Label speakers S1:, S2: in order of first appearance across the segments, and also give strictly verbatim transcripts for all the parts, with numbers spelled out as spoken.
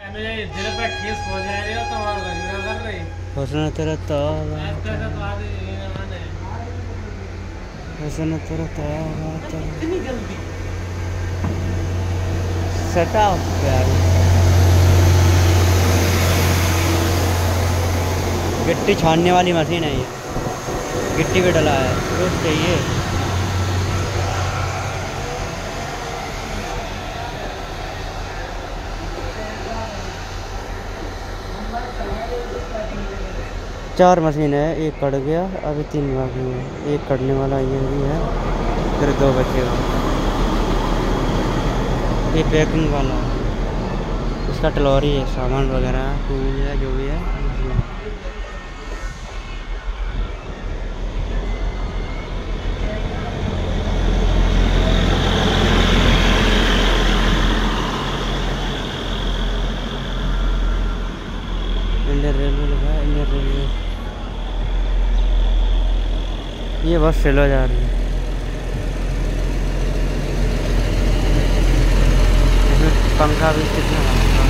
S1: दिल पे ठेस पहुंच रही हो तो और गंगा कर रही
S2: हुस्न तेरा तौबा
S1: ऐसा तो आदि ये माने
S2: हुस्न तेरा तौबा
S1: इतनी जल्दी
S2: सेट ऑफ यार। गिट्टी छानने वाली मशीन है ये, गिट्टी भी डला है तो चाहिए। चार मशीन है, एक कट गया, अभी तीन बाकी है। एक कटने वाला ये भी है, फिर दो बचेगा। ये पैकिंग वाला है, इसका टलोरी है, सामान वगैरह टूल है जो भी है। इंडियन रेलवे लिखा है, इंडियन रेलवे। ये बस चलो जा रही है, इसमें पंखा भी कितना पंखा।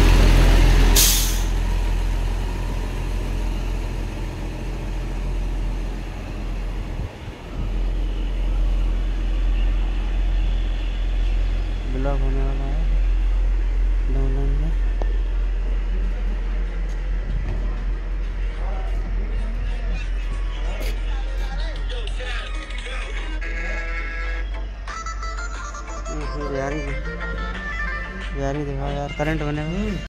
S2: ब्लॉक होने वाला है दो लाइन में। यार यार दिखा यार, करंट बने हुए।